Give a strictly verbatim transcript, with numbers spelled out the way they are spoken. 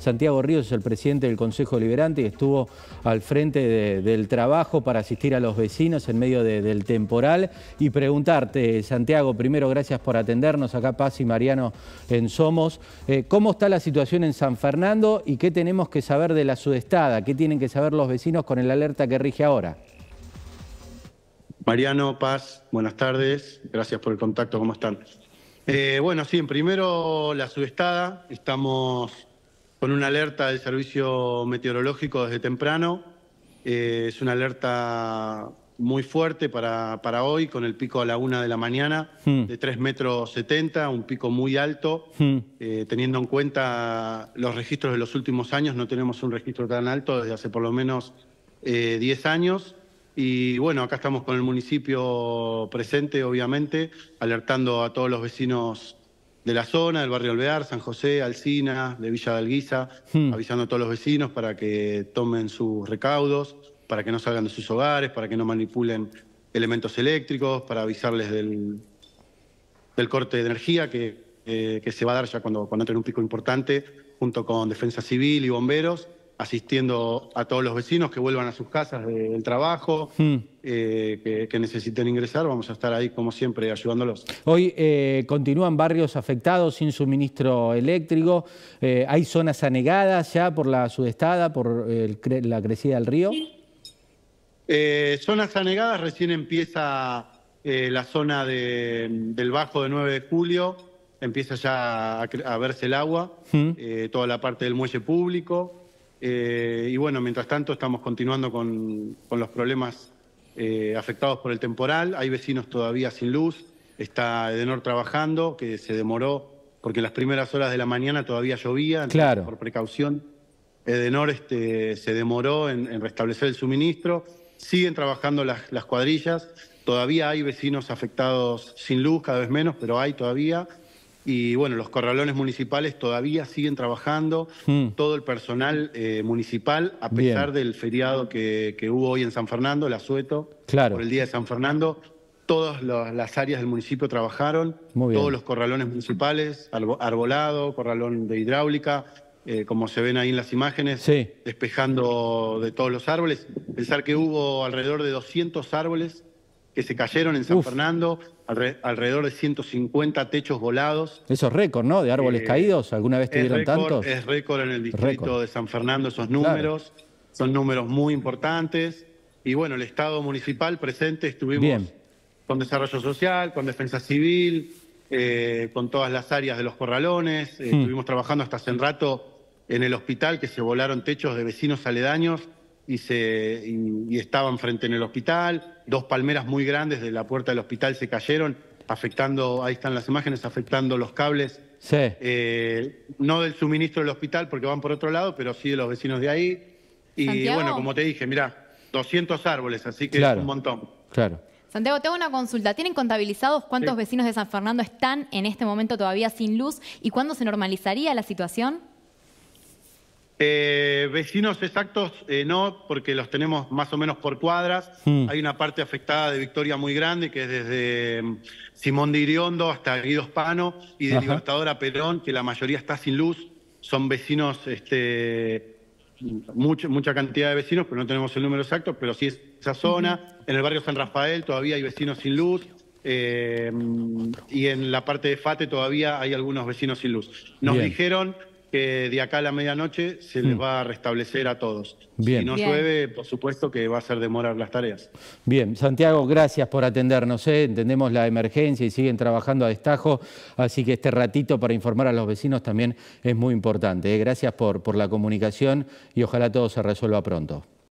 Santiago Ríos es el presidente del Consejo Deliberante y estuvo al frente de, del trabajo para asistir a los vecinos en medio de, del temporal. Y preguntarte, Santiago, primero gracias por atendernos, acá Paz y Mariano en Somos. Eh, ¿Cómo está la situación en San Fernando y qué tenemos que saber de la sudestada? ¿Qué tienen que saber los vecinos con el alerta que rige ahora? Mariano, Paz, buenas tardes, gracias por el contacto, ¿cómo están? Eh, bueno, sí, en primero la sudestada, estamos con una alerta del servicio meteorológico desde temprano, eh, es una alerta muy fuerte para, para hoy, con el pico a la una de la mañana, hmm. de tres metros setenta, un pico muy alto, hmm. eh, teniendo en cuenta los registros de los últimos años, no tenemos un registro tan alto desde hace por lo menos eh, diez años. Y bueno, acá estamos con el municipio presente, obviamente, alertando a todos los vecinos de la zona, del barrio Alvear, San José, Alsina, de Villa de Alguiza, hmm. avisando a todos los vecinos para que tomen sus recaudos, para que no salgan de sus hogares, para que no manipulen elementos eléctricos, para avisarles del, del corte de energía que, eh, que se va a dar ya cuando, cuando entre en un pico importante, junto con Defensa Civil y bomberos, asistiendo a todos los vecinos que vuelvan a sus casas del trabajo, hmm. eh, que, que necesiten ingresar. Vamos a estar ahí, como siempre, ayudándolos. Hoy eh, continúan barrios afectados sin suministro eléctrico. Eh, ¿Hay zonas anegadas ya por la sudestada, por el, la crecida del río? Eh, zonas anegadas, recién empieza eh, la zona de, del Bajo de nueve de julio, empieza ya a, a verse el agua, hmm. eh, toda la parte del muelle público. Eh, y bueno, mientras tanto estamos continuando con, con los problemas eh, afectados por el temporal. Hay vecinos todavía sin luz, está Edenor trabajando, que se demoró porque en las primeras horas de la mañana todavía llovía, entonces, claro. por precaución Edenor este, se demoró en, en restablecer el suministro. Siguen trabajando las, las cuadrillas, todavía hay vecinos afectados sin luz, cada vez menos, pero hay todavía. Y bueno, los corralones municipales todavía siguen trabajando, hmm. todo el personal eh, municipal, a pesar Bien. del feriado que, que hubo hoy en San Fernando, el asueto, claro. por el día de San Fernando, todas las áreas del municipio trabajaron, todos los corralones municipales, arbolado, corralón de hidráulica, eh, como se ven ahí en las imágenes, sí. despejando de todos los árboles. Pensar que hubo alrededor de doscientos árboles que se cayeron en San Uf. Fernando, alre alrededor de ciento cincuenta techos volados. Eso es récord, ¿no? De árboles eh, caídos, ¿alguna vez tuvieron tantos? Es récord en el distrito récord. de San Fernando, esos números. Claro. Son números muy importantes. Y bueno, el Estado municipal presente, estuvimos Bien. con Desarrollo Social, con Defensa Civil, eh, con todas las áreas de los corralones. Eh, hmm. Estuvimos trabajando hasta hace un rato en el hospital, que se volaron techos de vecinos aledaños y, se, y, y estaban frente en el hospital. Dos palmeras muy grandes de la puerta del hospital se cayeron, afectando, ahí están las imágenes, afectando los cables. Sí. Eh, no del suministro del hospital, porque van por otro lado, pero sí de los vecinos de ahí. Y Santiago. bueno, como te dije, mirá, doscientos árboles, así que claro. es un montón. Claro. Santiago, te hago una consulta. ¿Tienen contabilizados cuántos sí. vecinos de San Fernando están en este momento todavía sin luz y cuándo se normalizaría la situación? Eh, vecinos exactos eh, no, porque los tenemos más o menos por cuadras. Hmm. Hay una parte afectada de Victoria muy grande, que es desde um, Simón de Iriondo hasta Guido Spano y de Ajá. Libertador a Perón, que la mayoría está sin luz. Son vecinos, este, mucha, mucha cantidad de vecinos, pero no tenemos el número exacto, pero sí es esa zona. Uh-huh. En el barrio San Rafael todavía hay vecinos sin luz. Eh, y en la parte de Fate todavía hay algunos vecinos sin luz. Nos Bien. dijeron que de acá a la medianoche se les va a restablecer a todos. Bien. Si no Bien. llueve, por supuesto que va a hacer demorar las tareas. Bien, Santiago, gracias por atendernos. ¿eh? Entendemos la emergencia y siguen trabajando a destajo, así que este ratito para informar a los vecinos también es muy importante. ¿eh? Gracias por, por la comunicación y ojalá todo se resuelva pronto.